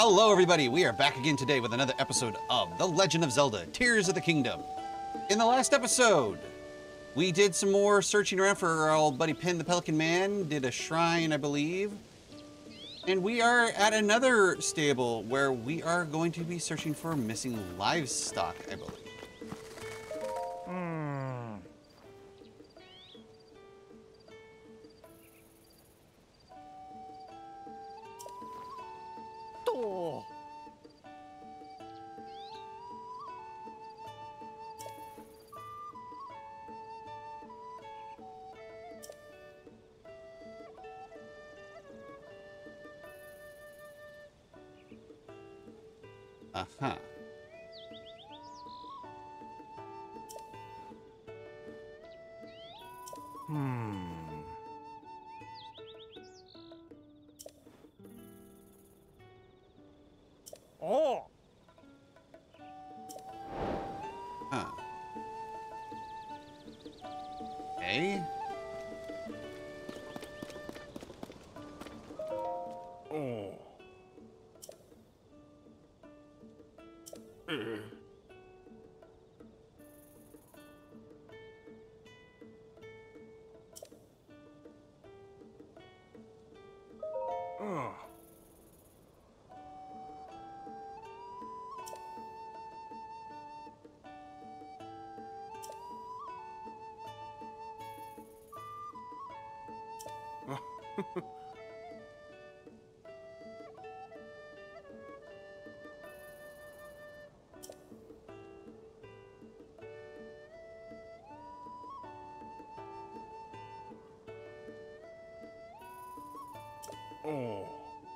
Hello everybody, we are back again today with another episode of The Legend of Zelda, Tears of the Kingdom. In the last episode, we did some more searching around for our old buddy Penn the Pelican Man, did a shrine, I believe. And we are at another stable where we are going to be searching for missing livestock, I believe. Uh-huh. Oh. Huh. Okay. Oh. Oh.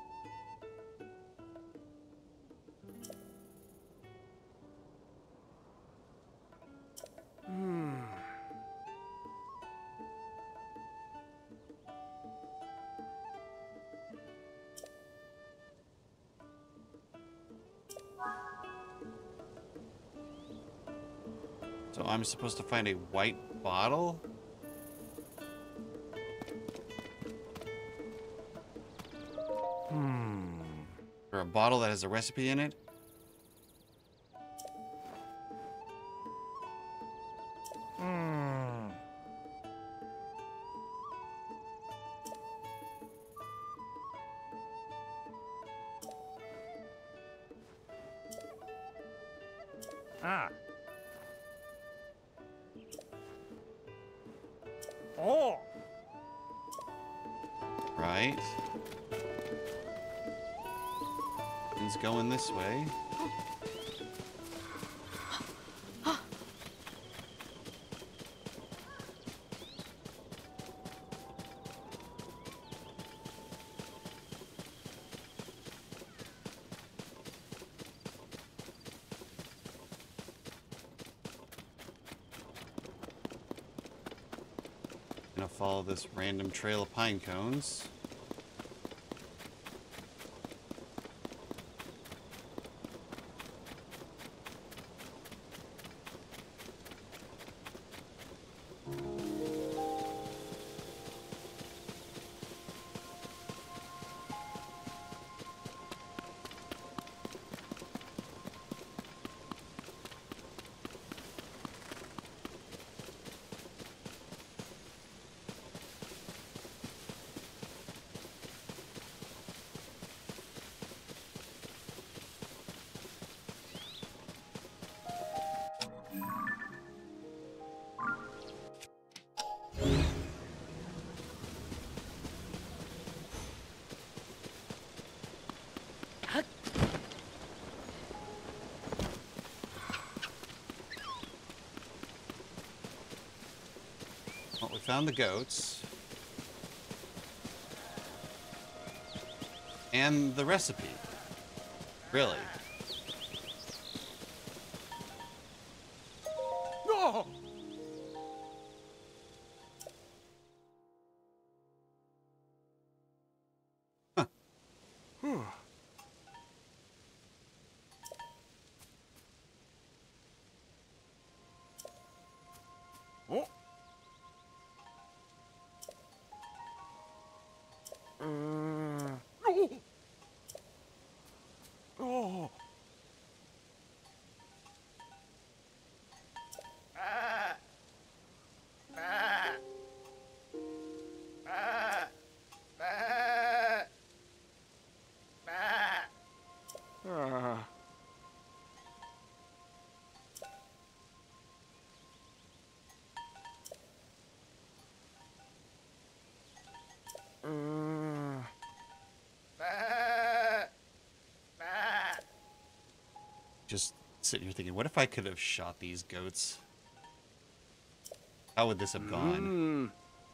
So I'm supposed to find a white bottle? Or a bottle that has a recipe in it? Ah. Oh. Right. It's going this way. Gonna follow this random trail of pine cones. Well, we found the goats. And the recipe. Really. No. Huh. Oh. No. Oh. Just sitting here thinking, what if I could have shot these goats? How would this have gone?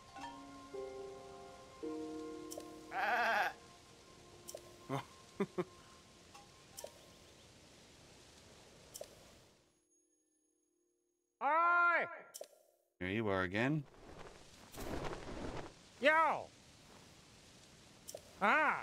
Oi! Here you are again. Yo! Ah!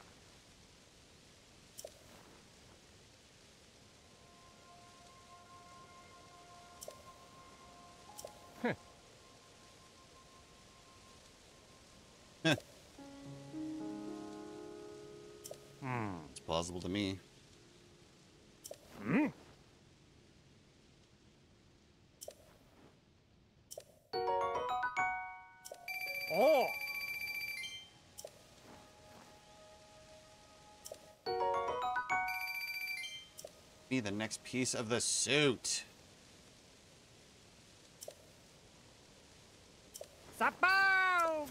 It's plausible to me. Oh! Be the next piece of the suit. Sapow!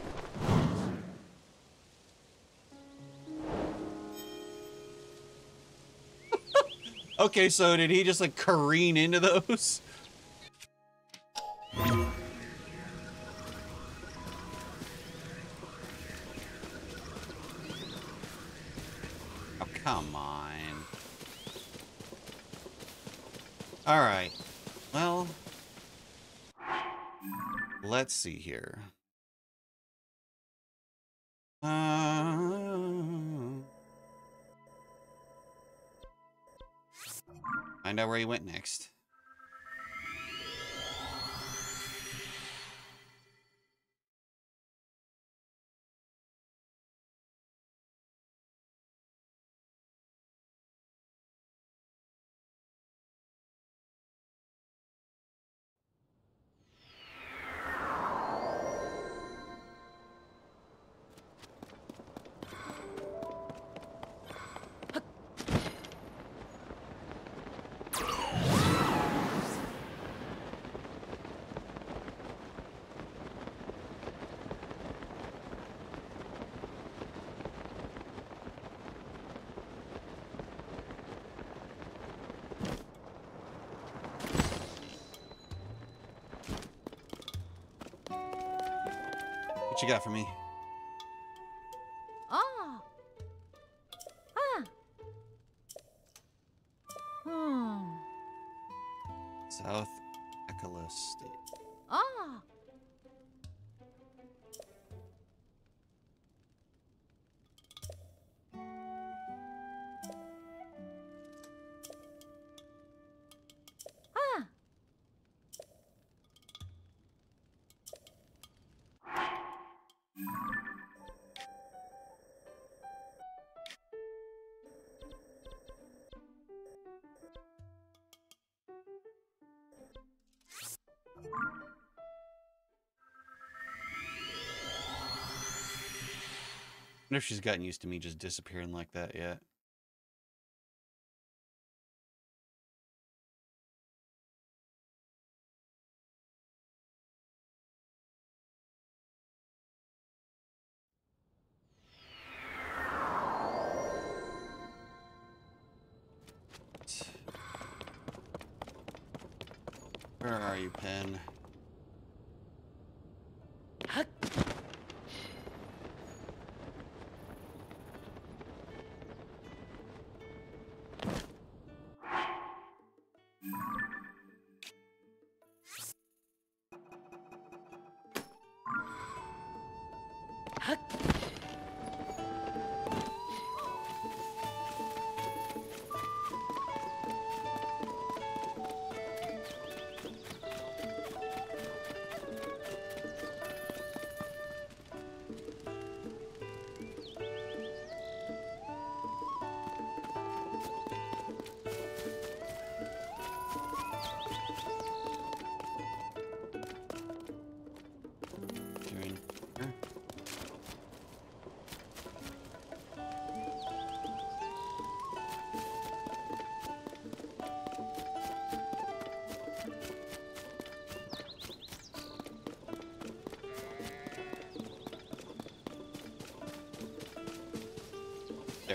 Okay, so did he just like careen into those? Oh, come on. All right. Well, let's see here. Find out where he went next. What you got for me? Ah. Ah. Hmm. South Ekala State. Ah. Ah. I wonder if she's gotten used to me just disappearing like that yet. Where are you, Penn?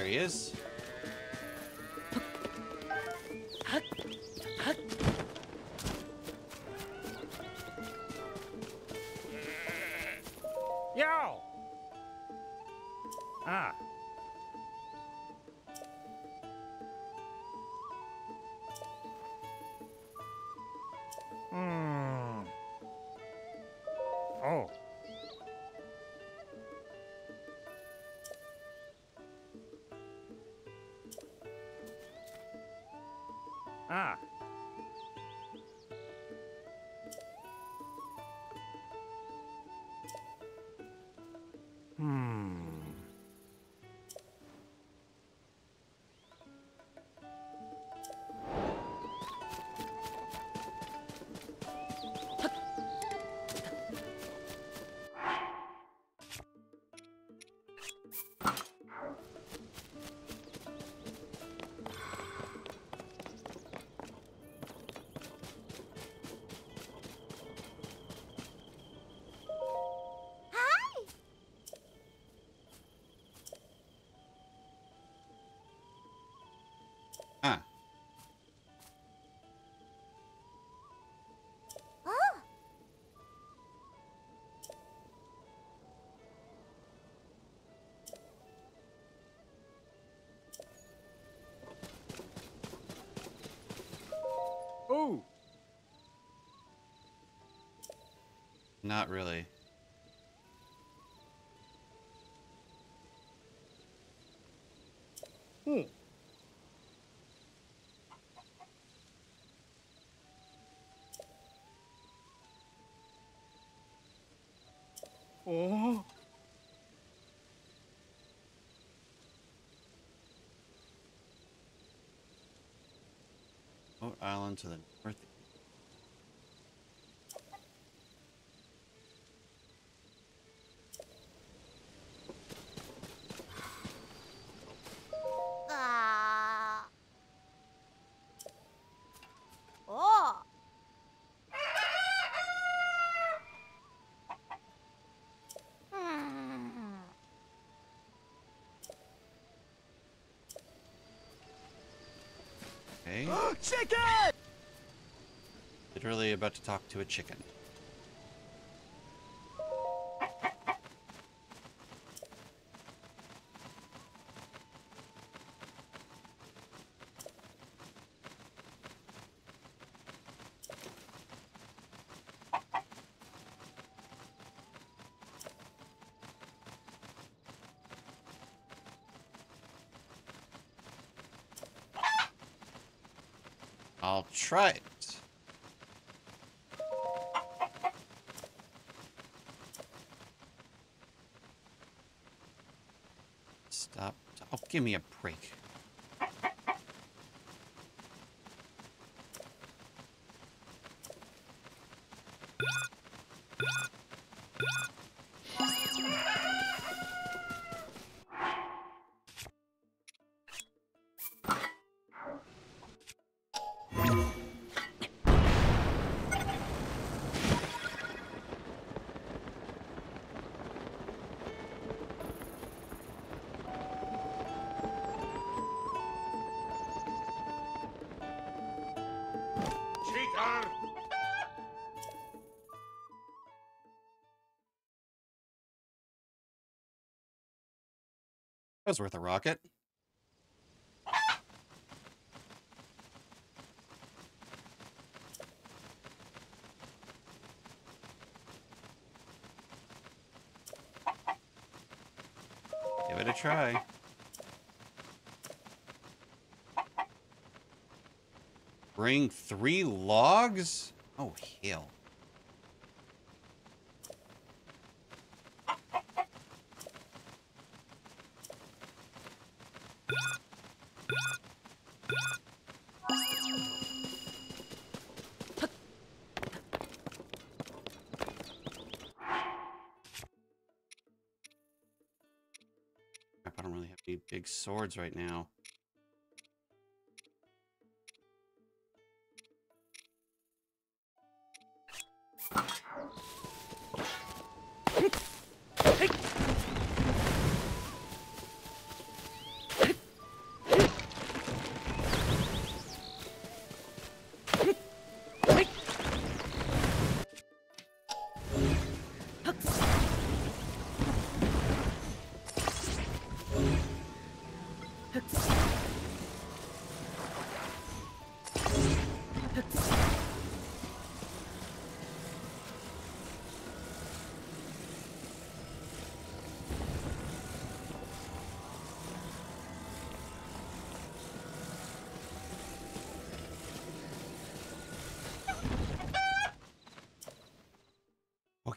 he is. Yo! Ah. Hmm. Oh. Ah. Hmm. Huh. Ooh. Not really. Hmm. Oh. Boat Island to the north. Ah. Oh. Hmm. Okay. Chicken! Literally about to talk to a chicken. I'll try it. Stop. Oh, give me a break. Cheater! That was worth a rocket. Give it a try. Bring 3 logs? Oh, hell. Crap, I don't really have any big swords right now.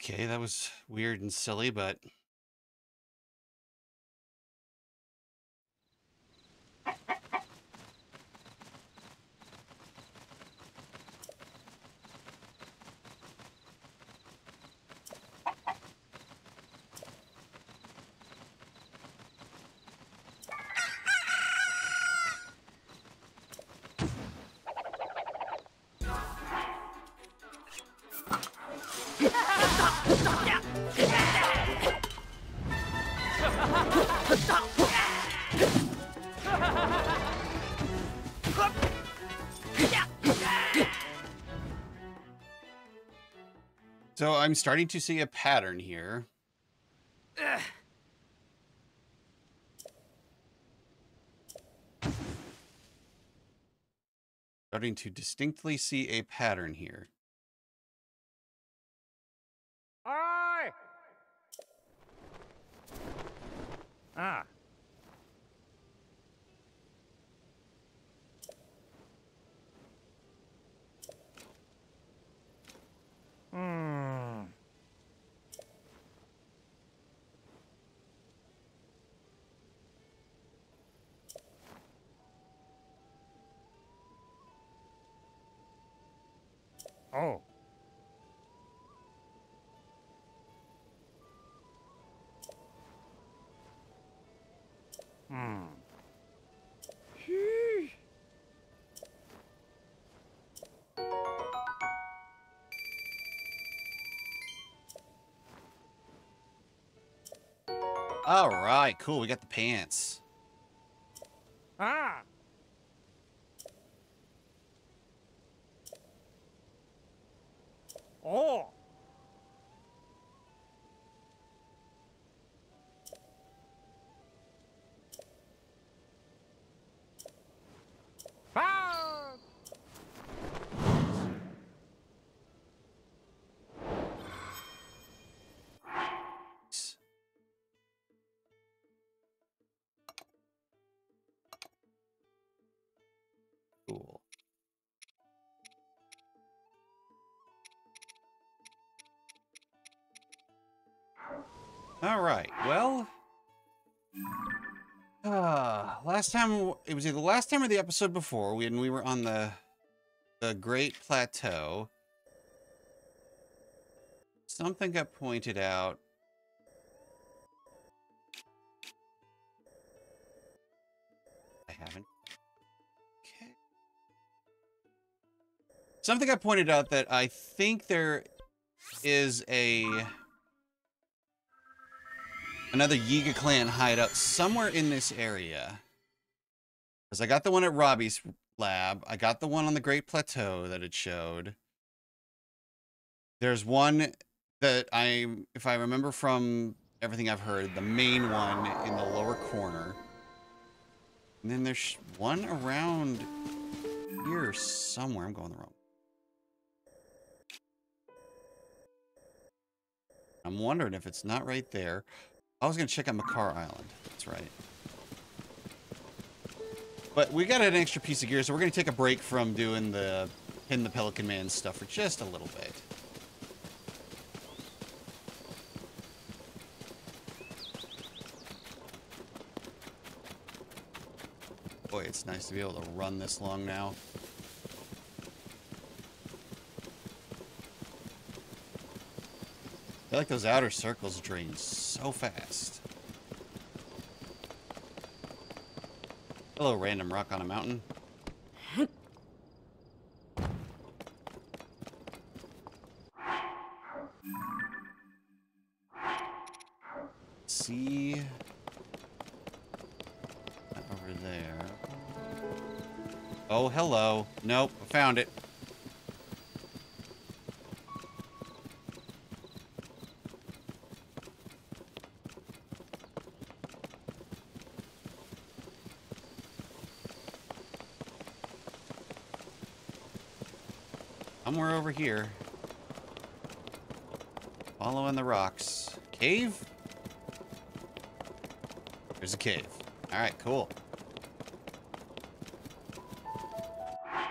Okay, that was weird and silly, but... So I'm starting to see a pattern here. Starting to distinctly see a pattern here. Aye! Ah. Hmm. Oh. Hmm. All right, cool. We got the pants. Ah. Oh. Ah. Cool. All right, well... last time, it was either the last time or the episode before, when we were on the Great Plateau. Something got pointed out. I haven't. Okay. Something got pointed out that I think there is another Yiga clan hideout somewhere in this area. Because I got the one at Robbie's lab. I got the one on the Great Plateau that it showed. There's one that if I remember from everything I've heard, the main one in the lower corner. And then there's one around here somewhere. I'm going the wrong. I'm wondering if it's not right there. I was going to check out Makar Island. That's right. But we got an extra piece of gear, so we're going to take a break from doing the Penn the Pelican Man stuff for just a little bit. Boy, it's nice to be able to run this long now. I feel like those outer circles drain so fast. Hello, random rock on a mountain. See? Over there. Oh, hello. Nope, I found it. Somewhere over here. Following the rocks. Cave? There's a cave. Alright, cool.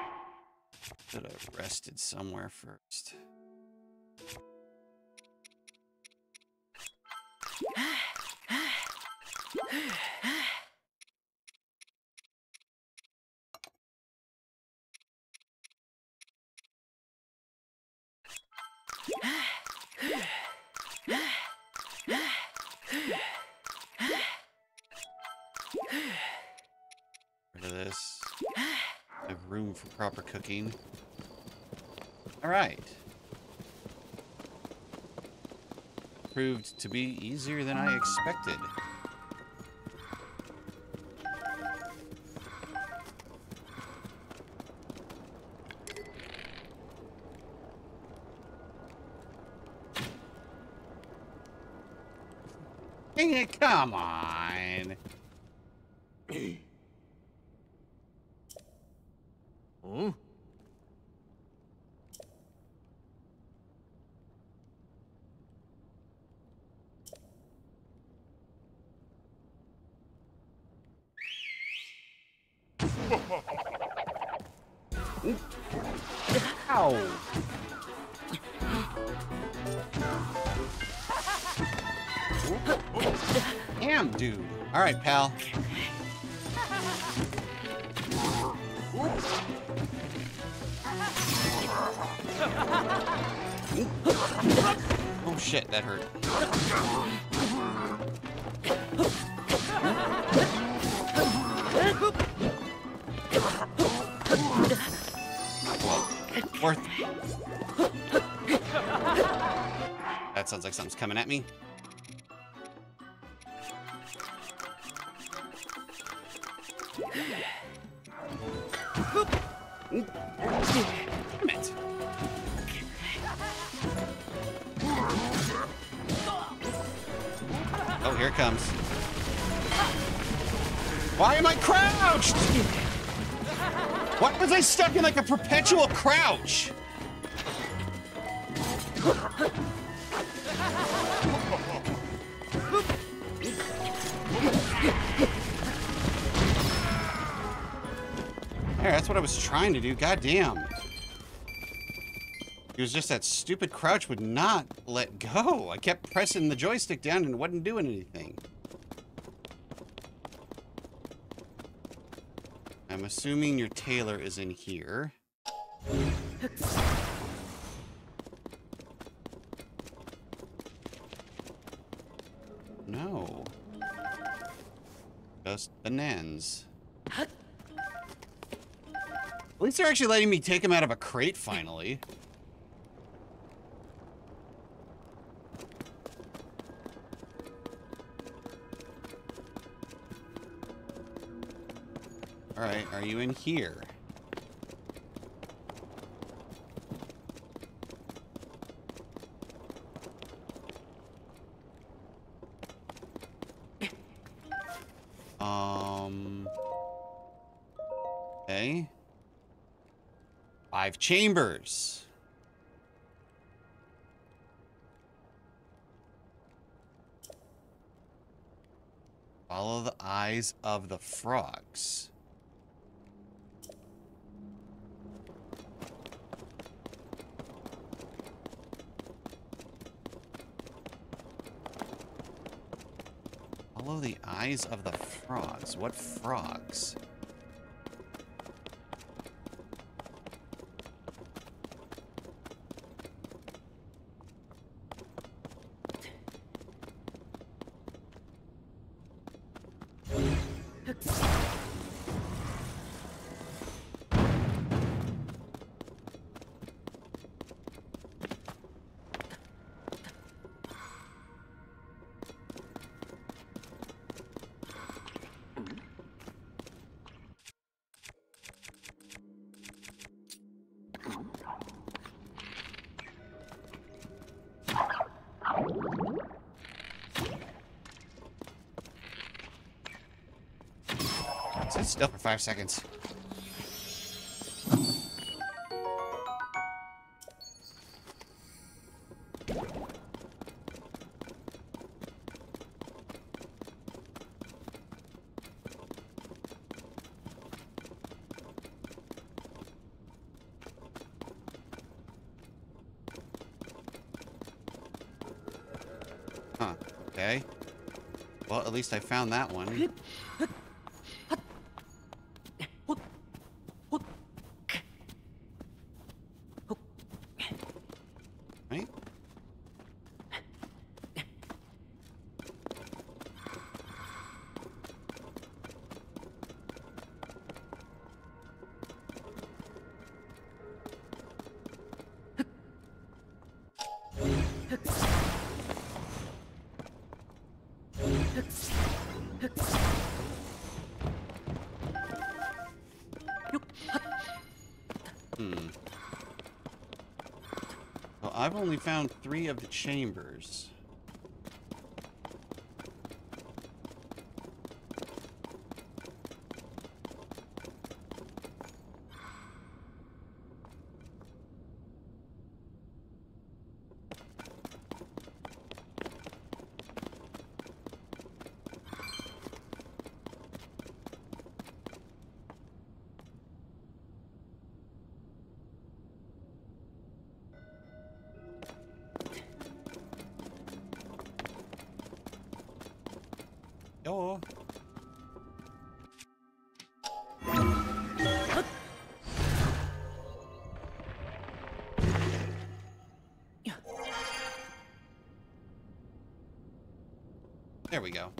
Should have rested somewhere first. Rid of this. Have room for proper cooking. Alright. Proved to be easier than I expected. Dang it, come on. Hmm? Ow. Damn, dude. All right, pal. Oh shit, that hurt. Worth. That sounds like something's coming at me. Damn it. Oh, here it comes. Why am I crouched? Why was I stuck in like a perpetual crouch? There, that's what I was trying to do. God damn. It was just that stupid crouch would not let go. I kept pressing the joystick down and it wasn't doing anything. I'm assuming your tailor is in here. No. Just bananas. At least they're actually letting me take him out of a crate finally. Alright, are you in here? Okay. 5 chambers. Follow the eyes of the frogs. Follow the eyes of the frogs. What frogs? Sit still for 5 seconds. Huh, okay. Well, at least I found that one. Right? Well, I've only found 3 of the chambers. Oh. There we go.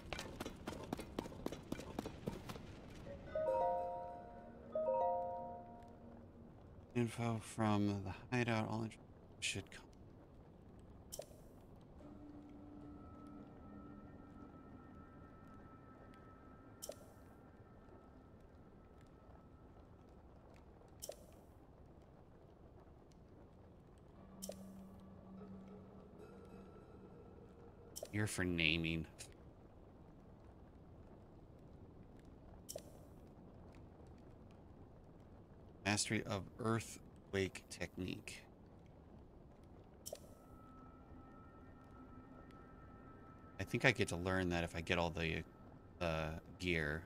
Info from the hideout. All should come. You're for naming. Mastery of earthquake technique. I think I get to learn that if I get all the gear.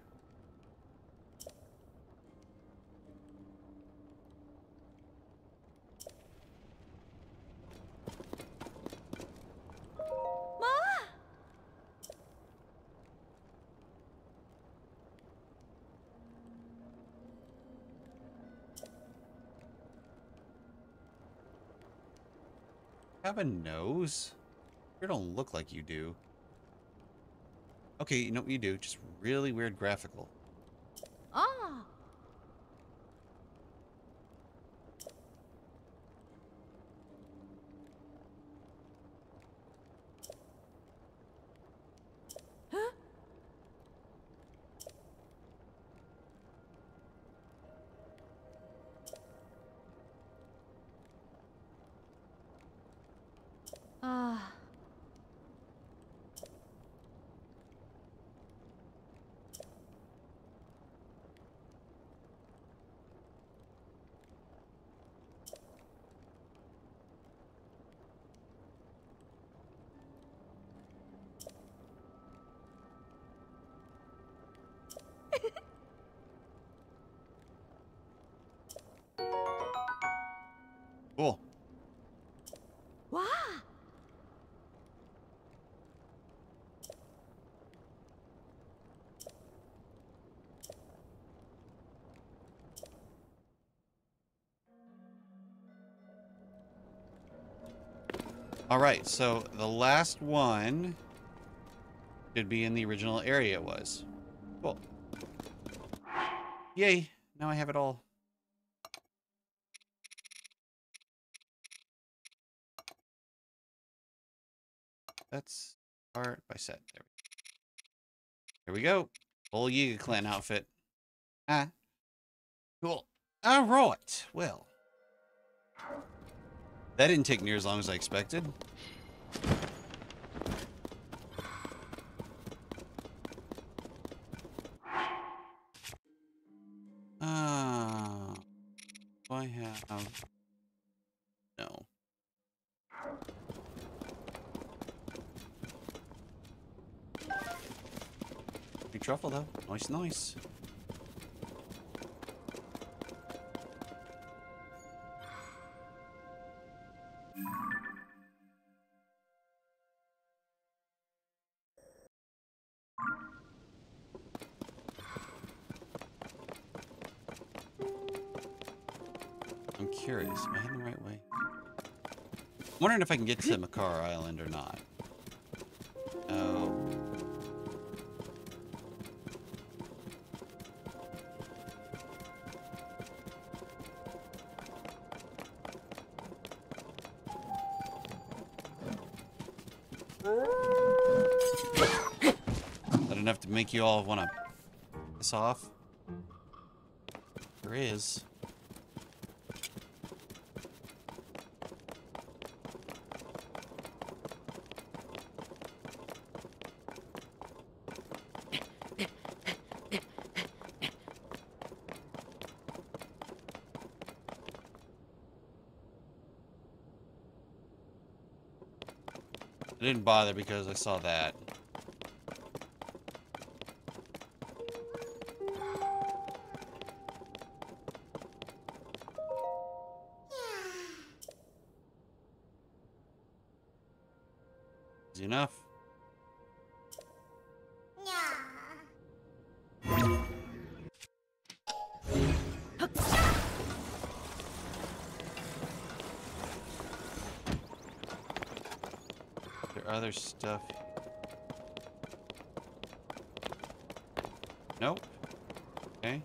Have a nose? You don't look like you do. Okay, you know what you do? Just really weird graphical. Ah. Huh? Ah. Cool. Wow. All right, so the last one should be in the original area it was. Cool. Yay, now I have it all. Let's start by set. There we go. Full Yiga clan outfit. Ah. Cool. All right. Well, that didn't take near as long as I expected. Do I have... No. Big truffle, though. Nice, nice. I'm curious. Am I heading the right way? I'm wondering if I can get to Makar Island or not. Oh. Is that enough to make you all want to piss off? There is. I didn't bother because I saw that. Easy enough. There other stuff. Nope. Okay.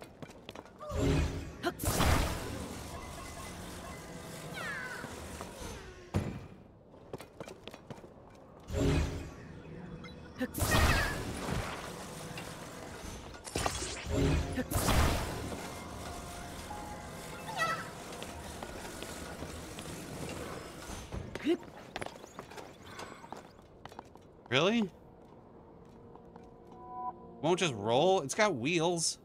Really? Won't just roll? It's got wheels.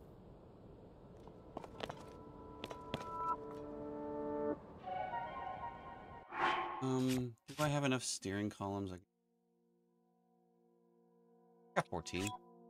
Do I have enough steering columns? I got 14.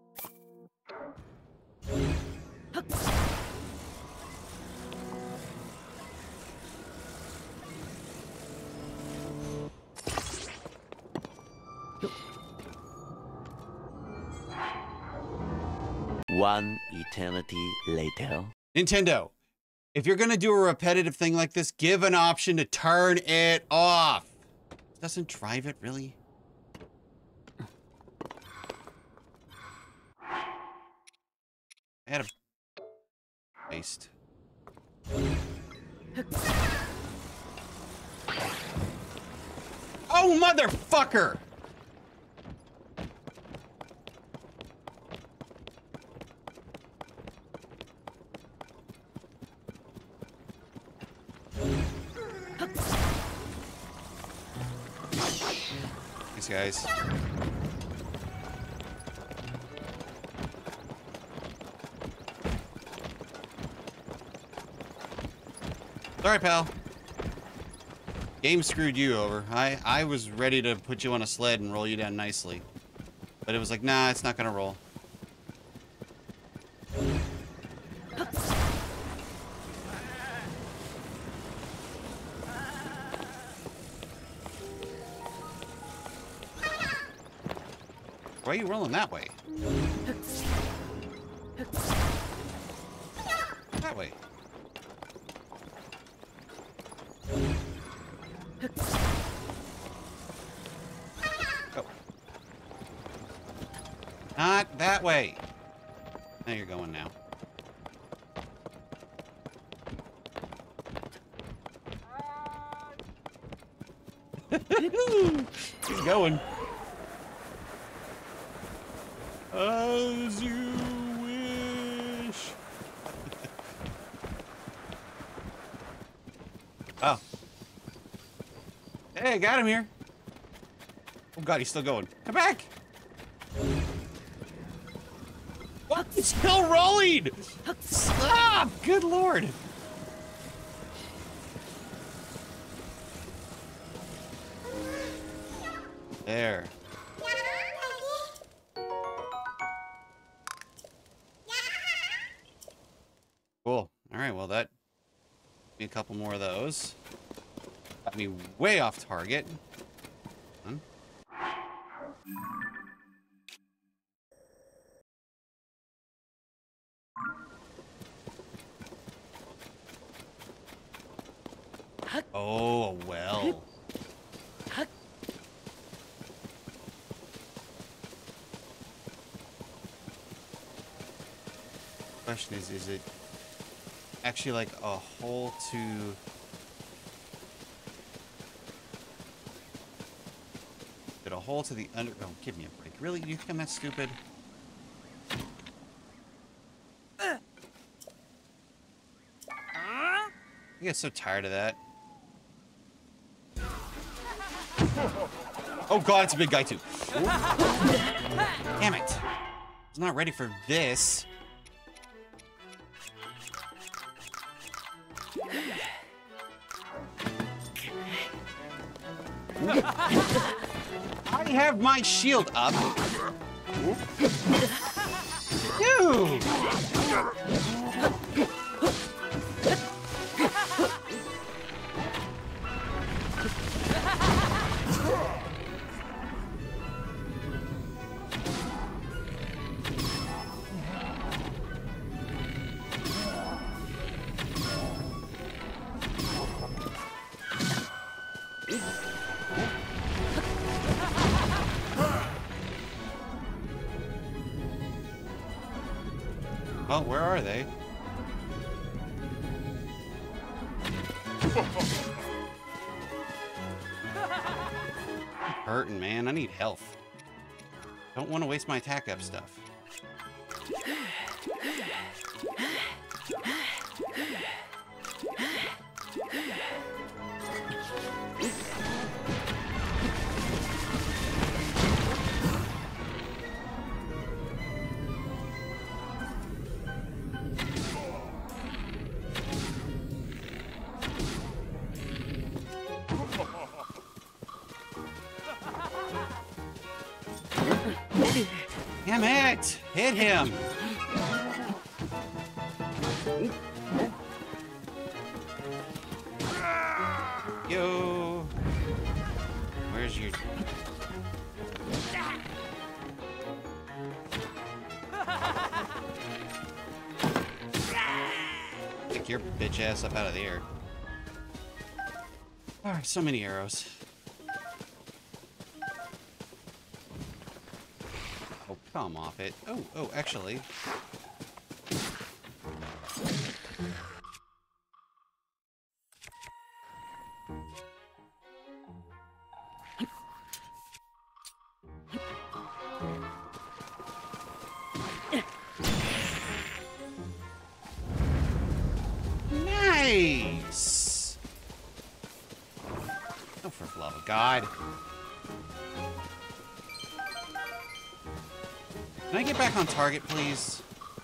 One eternity later. Nintendo, if you're gonna do a repetitive thing like this, give an option to turn it off. Doesn't drive it, really? I had a waste. Oh, motherfucker! These guys. Sorry, pal. Game screwed you over. I was ready to put you on a sled and roll you down nicely. But it was like, nah, it's not gonna roll. Why are you rolling that way? That way. Go. Not that way. Now you're going now. He's going. As you wish. Oh. Hey, got him here. Oh god, he's still going. Come back. What? It's still rolling. Stop. Good lord. There. Cool. All right, well, that be a couple more of those. Got me way off target. Huh? Oh, well. Question is it actually like a hole to... Did a hole to the under... Oh, give me a break. Really? You think I'm that stupid? I get so tired of that. Oh god, it's a big guy too. Damn it. I was not ready for this. I have my shield up. Dude! Well, where are they? I'm hurting, man. I need health. Don't want to waste my attack up stuff. Damn it! Hit him! Yo! Where's your... Pick your bitch ass up out of the air. Alright, so many arrows. Come off it. Oh, actually. Nice! Oh, for the love of God. Can I get back on target, please?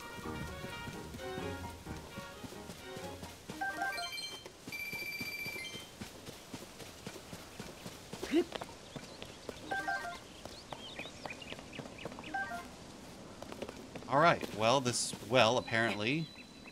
Alright, well, this well, apparently...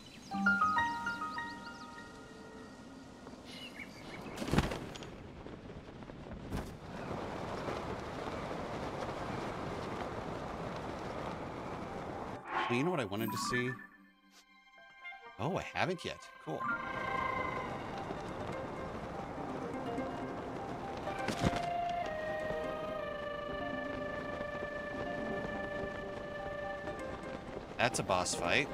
You know what I wanted to see? Oh, I haven't yet. Cool. That's a boss fight.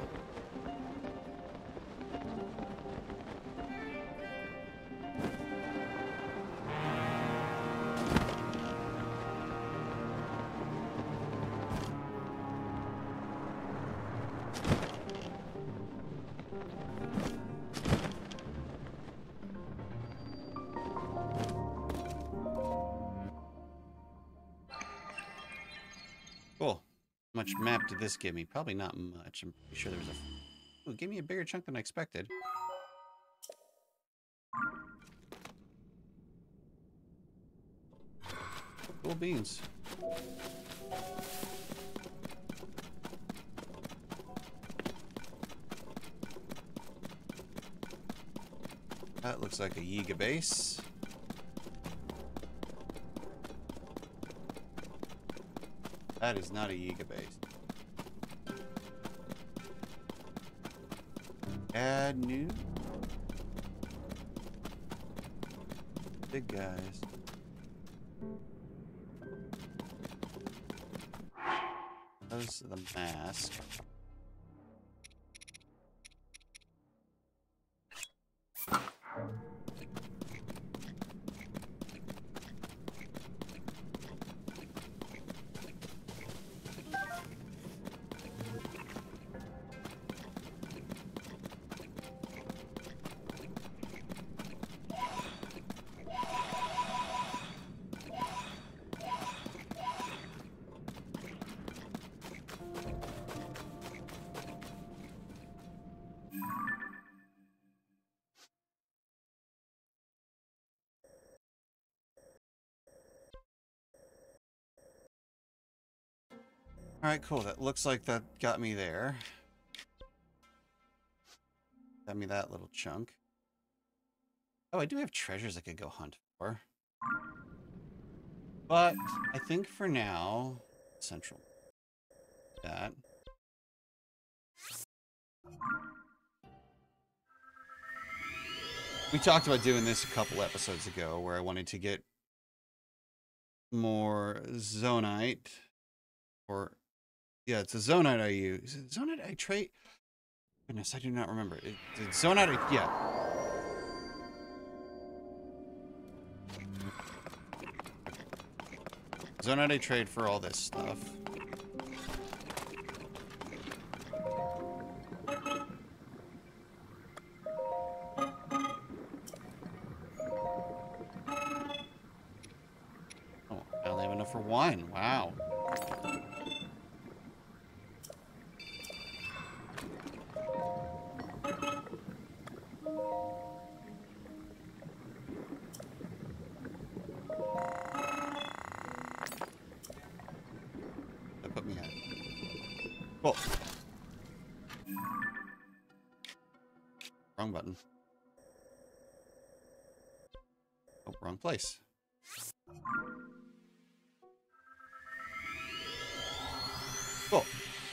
Cool. How much map did this give me? Probably not much. I'm pretty sure there was a... Ooh, give me a bigger chunk than I expected. Cool beans. That looks like a Yiga base. That is not a Yiga base. Add new. big guys. Those are the mask. All right, cool. That looks like that got me there. Got me that little chunk. Oh, I do have treasures I could go hunt for. But I think for now, central. That. We talked about doing this a couple episodes ago where I wanted to get more zonite. Or, yeah, it's a zonite I use. Is it zonite I trade? Goodness, I do not remember. It's zonite, yeah. Zonite I trade for all this stuff. Oh, I only have enough for wine. Wow. That put me at. Cool. Wrong button. Oh, wrong place. Cool.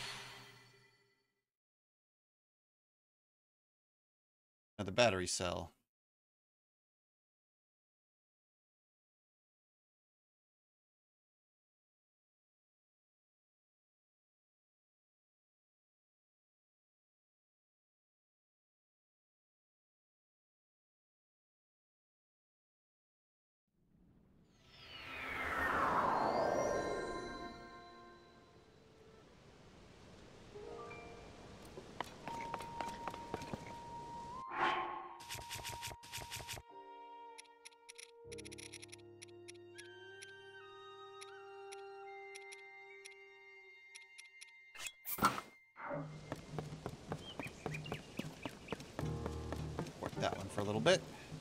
Another battery cell. Work that one for a little bit.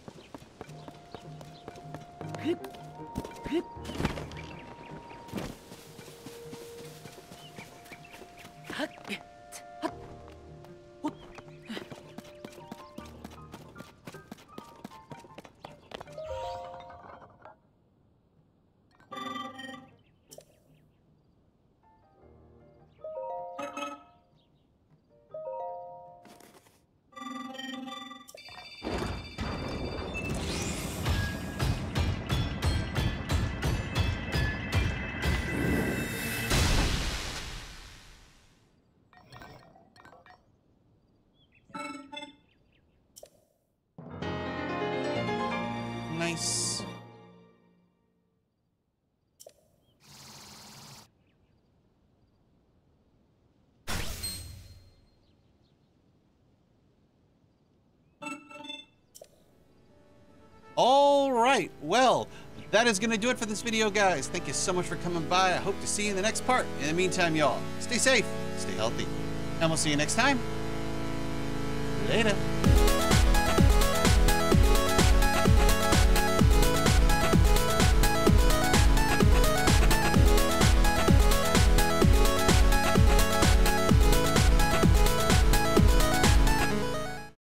Nice. All right. Well, that is going to do it for this video, guys. Thank you so much for coming by. I hope to see you in the next part. In the meantime, y'all, stay safe, stay healthy, and we'll see you next time. Later.